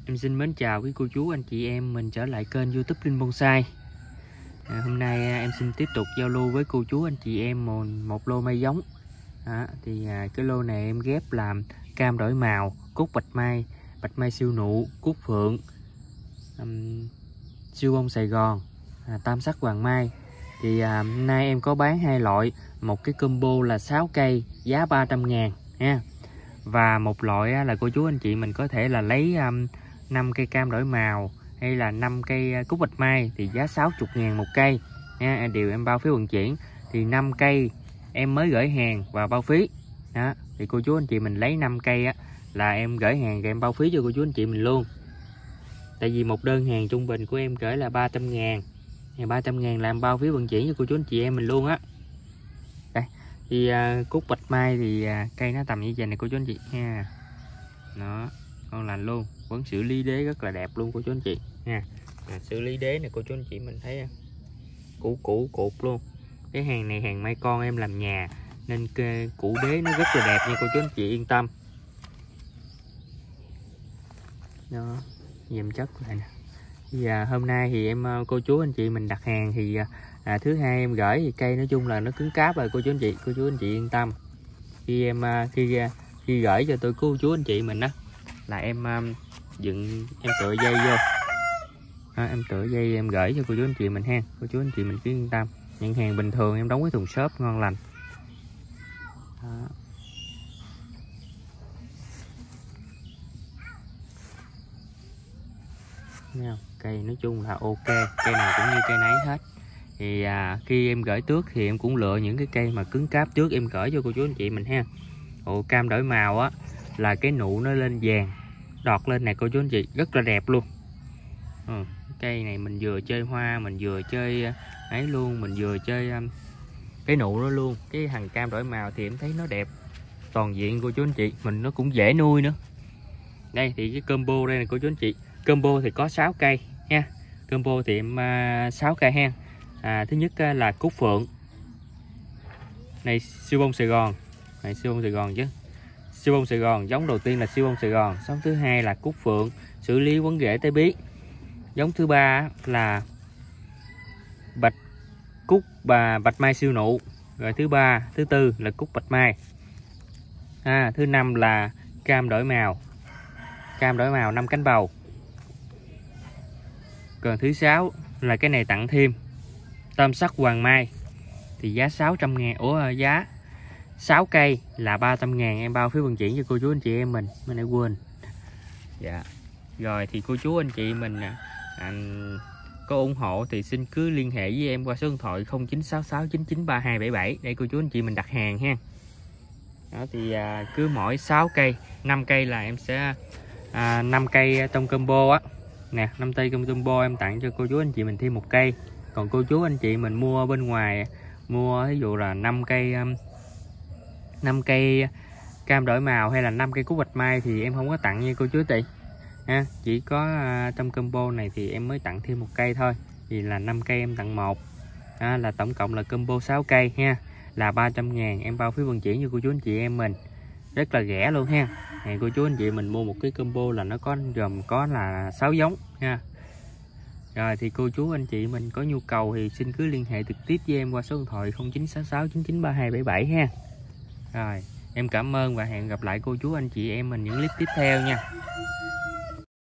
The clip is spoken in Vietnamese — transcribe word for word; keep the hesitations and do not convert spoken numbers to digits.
Em xin mến chào quý cô chú anh chị em mình trở lại kênh YouTube Linh Bonsai. à, Hôm nay em xin tiếp tục giao lưu với cô chú anh chị em một, một lô mai giống. à, Thì à, cái lô này em ghép làm cam đổi màu, cúc bạch mai, bạch mai siêu nụ, cúc phượng, um, siêu bông Sài Gòn, à, tam sắc hoàng mai. Thì à, hôm nay em có bán hai loại, một cái combo là sáu cây giá ba trăm ngàn nha. Và một loại á, là cô chú anh chị mình có thể là lấy um, năm cây cam đổi màu hay là năm cây cúc bạch mai thì giá sáu mươi ngàn một cây nha, điều em bao phí vận chuyển. Thì năm cây em mới gửi hàng và bao phí đó. Thì cô chú anh chị mình lấy năm cây á, là em gửi hàng và em bao phí cho cô chú anh chị mình luôn. Tại vì một đơn hàng trung bình của em gửi là ba trăm ngàn, ba trăm ngàn là em bao phí vận chuyển cho cô chú anh chị em mình luôn á. Đây thì uh, cúc bạch mai thì uh, cây nó tầm như vậy này cô chú anh chị nha. Đó, ngon lành luôn, vẫn xử lý đế rất là đẹp luôn cô chú anh chị nha. À, xử lý đế này cô chú anh chị mình thấy cũ cũ cột luôn. Cái hàng này hàng mai con em làm nhà nên cái củ đế nó rất là đẹp nha cô chú anh chị yên tâm. Đó, dèm chất lại nè. Thì à, hôm nay thì em cô chú anh chị mình đặt hàng thì à, thứ hai em gửi thì cây nói chung là nó cứng cáp rồi cô chú anh chị, cô chú anh chị yên tâm. Khi em khi khi gửi cho tôi cô chú anh chị mình đó là em um, dựng em tựa dây vô đó, em tựa dây em gửi cho cô chú anh chị mình ha, cô chú anh chị mình cứ yên tâm. Nhận hàng bình thường em đóng cái thùng xốp ngon lành đó. Nha, cây nói chung là ok, cây nào cũng như cây nấy hết. Thì à, khi em gửi trước thì em cũng lựa những cái cây mà cứng cáp trước em gửi cho cô chú anh chị mình ha. Ồ, cam đổi màu á là cái nụ nó lên vàng đọt lên này cô chú anh chị, rất là đẹp luôn. ừ, Cây này mình vừa chơi hoa, mình vừa chơi ấy luôn, mình vừa chơi um, cái nụ nó luôn. Cái hàng cam đổi màu thì em thấy nó đẹp toàn diện cô chú anh chị mình, nó cũng dễ nuôi nữa. Đây thì cái combo đây này cô chú anh chị, combo thì có sáu cây nha. Combo thì em uh, sáu cây ha. À, thứ nhất uh, là cúc phượng này, siêu bông Sài Gòn này, siêu bông Sài Gòn chứ, siêu bông Sài Gòn. Giống đầu tiên là siêu bông Sài Gòn, giống thứ hai là cúc phượng xử lý quấn rễ tái bí, giống thứ ba là bạch cúc và bạch mai siêu nụ, rồi thứ ba thứ tư là cúc bạch mai. À, thứ năm là cam đổi màu, cam đổi màu năm cánh bầu. Còn thứ sáu là cái này tặng thêm tam sắc hoàng mai thì giá sáu trăm ngàn. Ủa giá sáu cây là ba trăm ngàn, em bao phí vận chuyển cho cô chú anh chị em mình, mình lại quên. Dạ. Rồi thì cô chú anh chị mình à, có ủng hộ thì xin cứ liên hệ với em qua số điện thoại không chín sáu sáu chín chín ba hai bảy bảy để cô chú anh chị mình đặt hàng ha. Đó thì à, cứ mỗi sáu cây, năm cây là em sẽ à, năm cây trong combo á. Nè, năm cây trong combo em tặng cho cô chú anh chị mình thêm một cây. Còn cô chú anh chị mình mua bên ngoài, mua ví dụ là năm cây năm cây cam đổi màu hay là năm cây cúc bạch mai thì em không có tặng nha cô chú chị ha. Chỉ có uh, trong combo này thì em mới tặng thêm một cây thôi, thì là năm cây em tặng một, à, là tổng cộng là combo sáu cây ha, là ba trăm ngàn, em bao phí vận chuyển cho cô chú anh chị em mình rất là rẻ luôn ha. Này, cô chú anh chị mình mua một cái combo là nó có gồm có là sáu giống ha. Rồi thì cô chú anh chị mình có nhu cầu thì xin cứ liên hệ trực tiếp với em qua số điện thoại không chín sáu sáu chín chín ba hai bảy bảy ha. Rồi em cảm ơn và hẹn gặp lại cô chú anh chị em mình những clip tiếp theo nha.